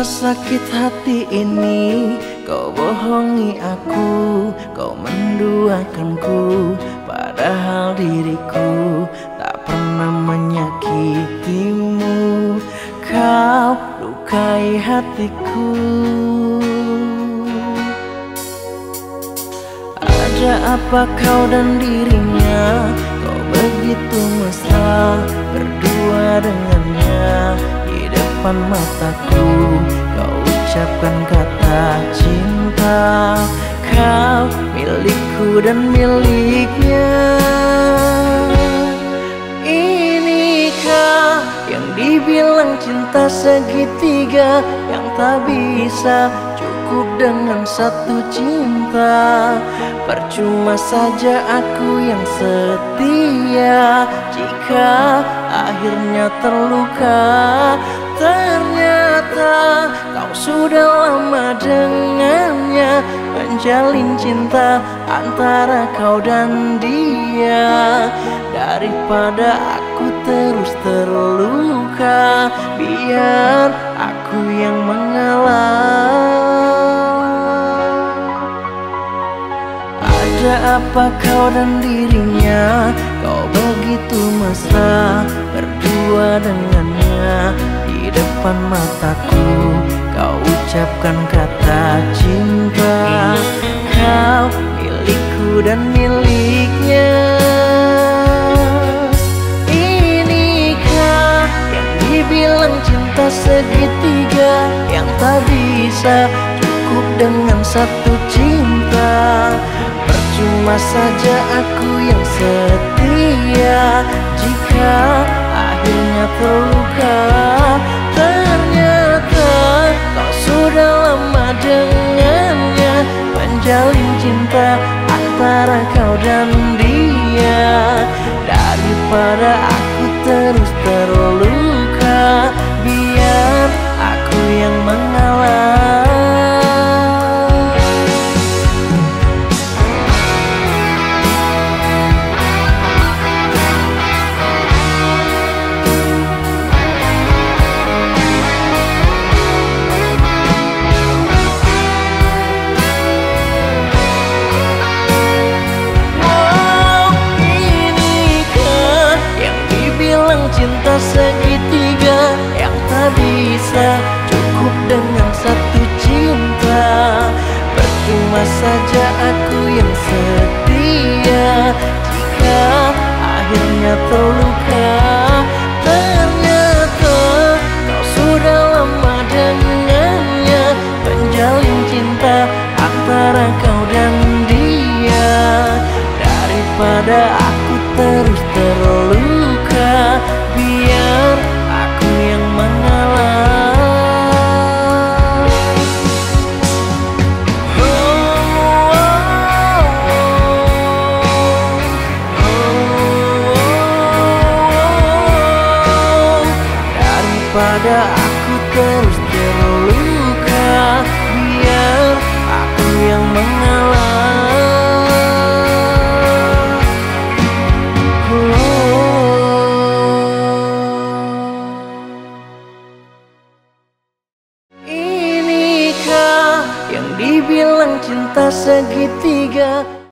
Betapa sakit hati ini, kau bohongi aku, kau menduakanku, padahal diriku tak pernah menyakitimu. Kau lukai hatiku. Ada apa kau dan dirinya, kau begitu mesra berdua dengannya. Di depan mataku kau ucapkan kata cinta, kau milikku dan miliknya. Inikah yang dibilang cinta segitiga, yang tak bisa cukup dengan satu cinta? Percuma saja aku yang setia jika akhirnya terluka. Ternyata kau sudah lama dengannya, menjalin cinta antara kau dan dia. Daripada aku terus terluka, biar aku yang mengalah. Ada apa kau dan dirinya, kau begitu mesra berdua dengannya. Di depan mataku kau ucapkan kata cinta, kau milikku dan miliknya. Inikah yang dibilang cinta segitiga, yang tak bisa cukup dengan satu cinta? Percuma saja aku yang setia jika akhirnya terluka. Ternyata kau sudah lama dengannya, menjalin cinta antara kau dan dia. Daripada aku terus terluka, biar aku yang mengalah. Cinta segitiga, yang tak bisa cukup dengan satu cinta. Percuma saja aku yang setia jika akhirnya terluka. Ternyata kau sudah lama dengannya, menjalin cinta antara kau dan dia. Daripada aku terus terluka, biar aku yang mengalah. Daripada aku terus terluka, biar aku yang mengalah. Dibilang cinta segitiga.